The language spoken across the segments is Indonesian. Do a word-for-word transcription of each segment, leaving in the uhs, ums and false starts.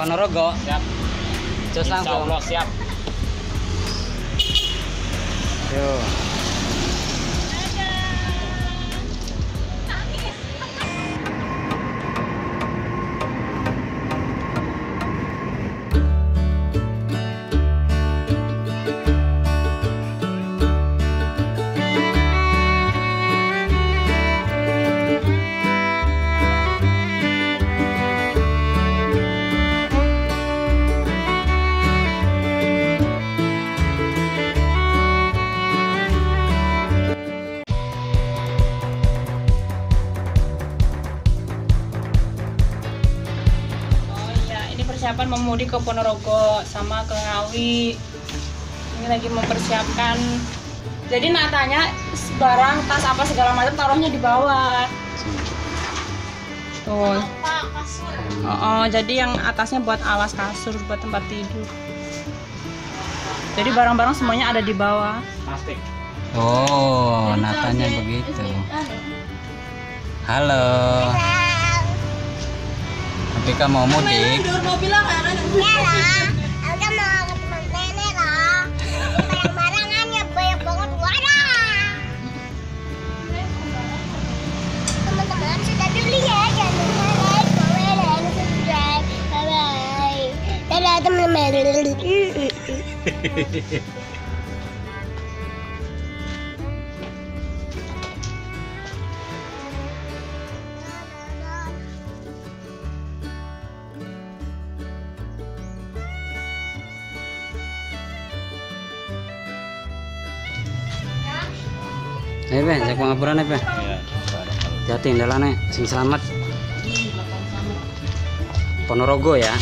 Ponorogo. Siap. Jos Insya langsung. Allah siap. Yo. Persiapan memudik ke Ponorogo sama ke Ngawi. Ini lagi mempersiapkan. Jadi Natanya barang tas apa segala macam taruhnya di bawah. Tuh. Oh, oh, jadi yang atasnya buat alas kasur, buat tempat tidur. Jadi barang-barang semuanya ada di bawah. Plastik. Oh, Natanya begitu. Halo. Apika mau mudik? Mau bilang kan? Iya lah, aku mau ke teman nenek lah. Barang-barangannya banyak banget, wadah. Teman-teman sudah dulu ya, jangan lupa like, comment, dan subscribe. Bye bye. Dadah teman-teman. Eh, Be, jak pengaburan Be. Iya. Jati ndalane sing selamat. Ponorogo ya.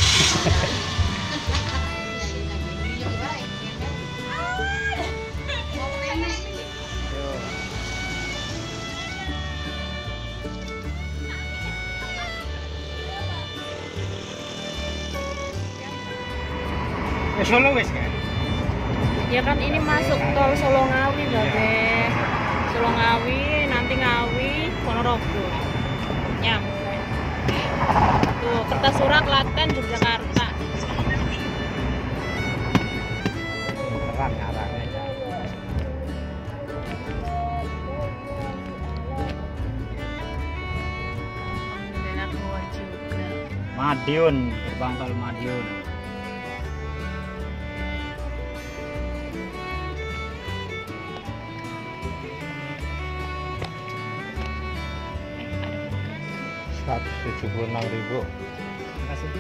Eh, Solo wes kan? Ya kan ini masuk tol Solo Ngawi, Babe. Solo Ngawi, nanti Ngawi, Ponorogo. Nyampe. Tuh, Kertasurat, Klaten, Yogyakarta. Beneran ngarangnya. Alhamdulillah keluar juga. Madiun, gerbang tol Madiun. seratus tujuh puluh enam ribu. Kasih.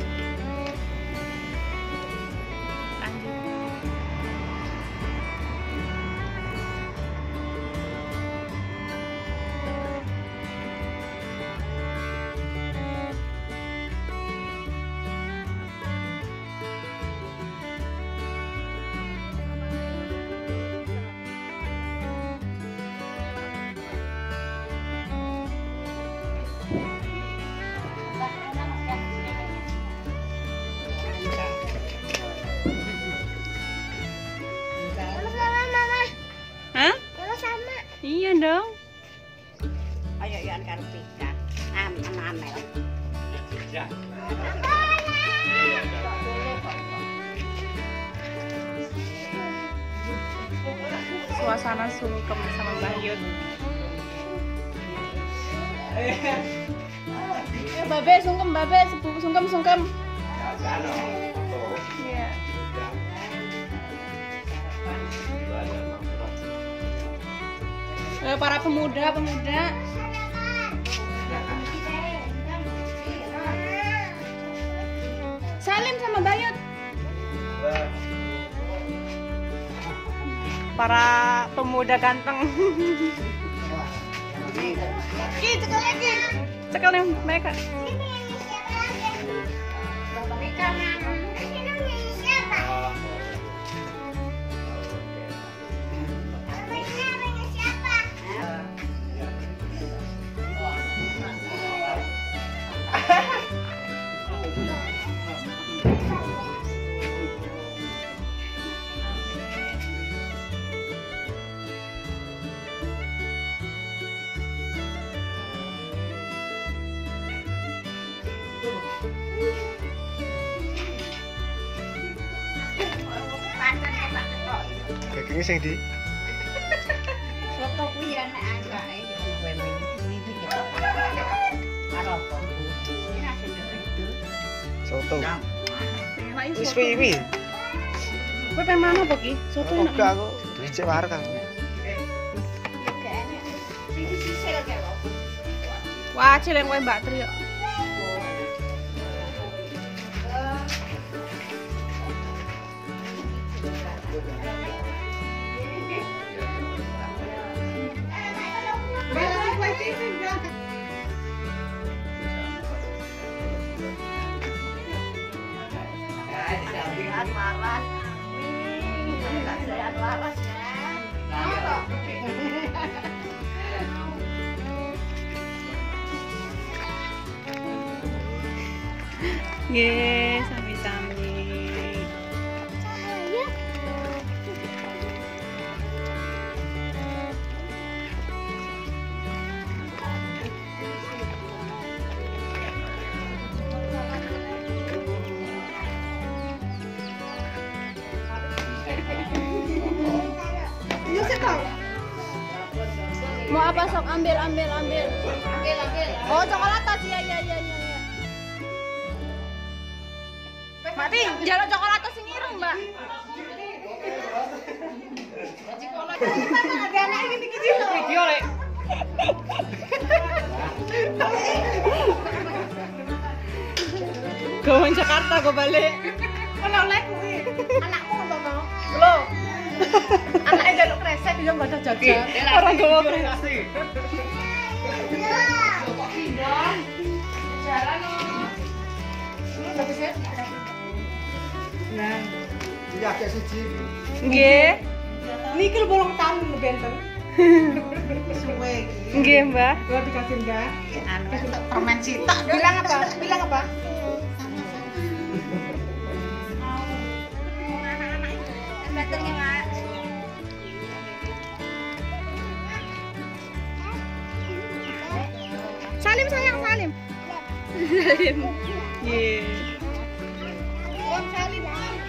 Hah? Kalau sama. Iya dong. Ayo Yan Kartika. Am, Amel. Ya. Suasana sungkem sama Mbah Yun. Eh, Babe, sungkem, Babe, sepupu sungkem, sungkem. Iya. Eh, para pemuda, pemuda. Salim sama Bayut. Para pemuda ganteng. Ki, cekal lagi. Cekal yang mereka. dagingnya sing di Soto kuwi ya nek anake yo wewe iki iki. Karo apa? Ini hasil itu. soto. Enak iki. Wis piye? Kowe pengen mana apa ki? Soto enak. Enggak aku dicek wareg aku. Wah, cileng kowe Mbak Tri kok. Sehat waras. Sehat waras ya. Nggih, sami-sami. Mau apa sok? Ambil, ambil, ambil. Ambil, ambil. Oh, coklat tas ya, ya, ya, ya. Mati, jalan coklat tas sing ireng, Mbak. Ada anak gini-gini loh. Video, Lek. Gawang Jakarta gue balik. Ono lek kuwi. Anakmu ngono. Lho. Anaknya jaluk kresek dia baca jaga. Orang gawa kresek. Jalan loh. Bagus ya? Nah, Iya kayak siji. nggih. Niki lho bolong tahun lho benten. Suwe iki. Nggih, Mbak. Gua dikasih enggak? Anu permen sitok. Bilang apa? Bilang apa? Baterainya Mak. Salim sayang, salim. Salim. Nggih. Om Salim.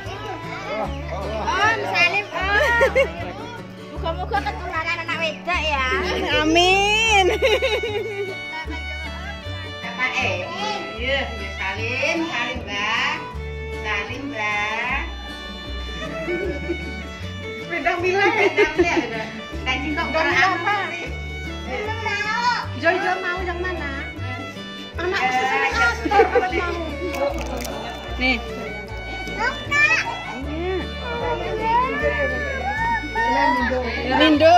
Om Salim. Muga-muga ketularan anak wedok ya. Amin. Apa eh? Iya, Salim, Salim, Mbak. Salim, Mbak. Beda bilang. Beda ya. Tadi kok apa? Joy Joy mau yang mana? Anak mau. Nih. Lindo.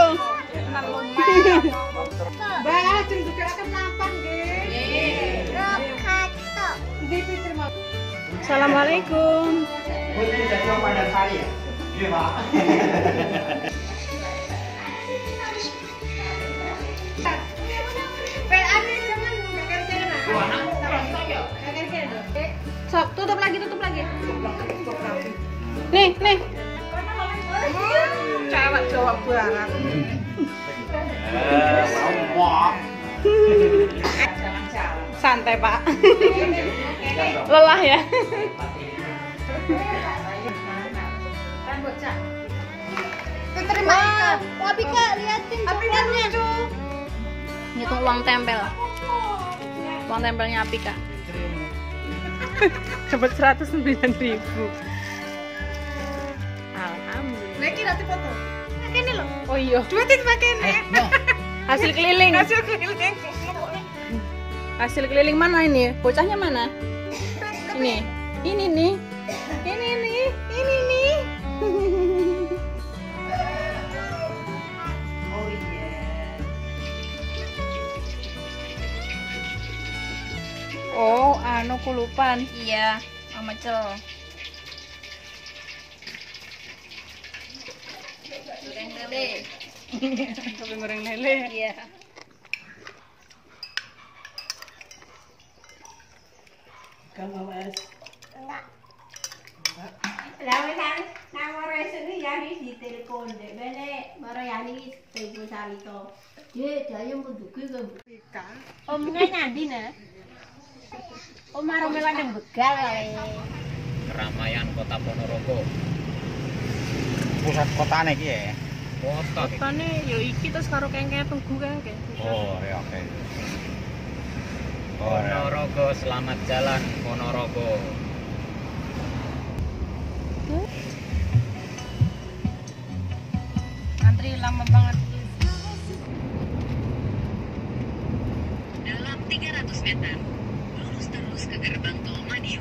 Bah, cenderung akan nampan nggih. Ndi Fitri mau. Assalamualaikum. Sok, tutup lagi, tutup lagi. Nih, nih. Cewek jawab banget. Santai, Pak. Lelah ya. Wah, tapi Kak, liatin coklatnya. Ngitung uang tempel. Uang tempelnya Api, Kak. Dapat seratus sembilan ribu. Alhamdulillah. Lagi nanti foto. Ini loh. Oh iya. Duitin pakai nih. Hasil keliling. Hasil keliling. Hasil keliling mana ini? Bocahnya mana? Ini. Ini nih. Ini nih. Ini nih. Oh iya. Oh, anu kulupan. Iya, Mama Cel. Goreng lele. Kopi goreng lele. Iya. Kamu mas. Lah wis nomor resene yani ditelepon dek bene maro yani telepon salito. Ye, dayung kuduke kok. Omnya nyandi nah. Om maro mewan nang begal kae. Keramaian Kota Ponorogo. Pusat kotane iki ya. Kota. Kotane ya iki terus karo kengke Tugu kengke. Oh, ya oke. Oh, ya. Ponorogo, selamat jalan Ponorogo. Antri lama banget. Dalam tiga ratus meter, lurus terus ke gerbang tol Madiun.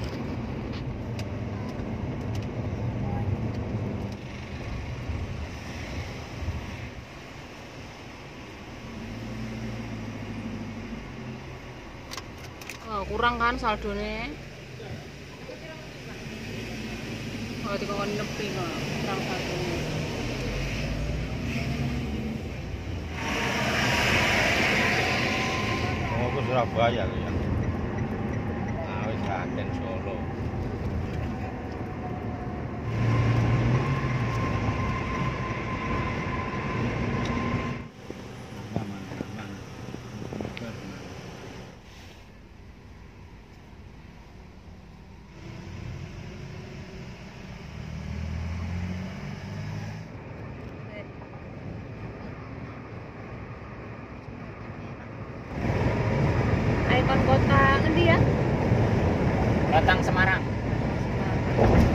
Oh, kurang kan saldone? Oh, dikon nepi kok, kurang saldone. Oh, ke Surabaya ya. Ah, wis Raden Solo. Ikon kota ngendi ya? Batang Semarang.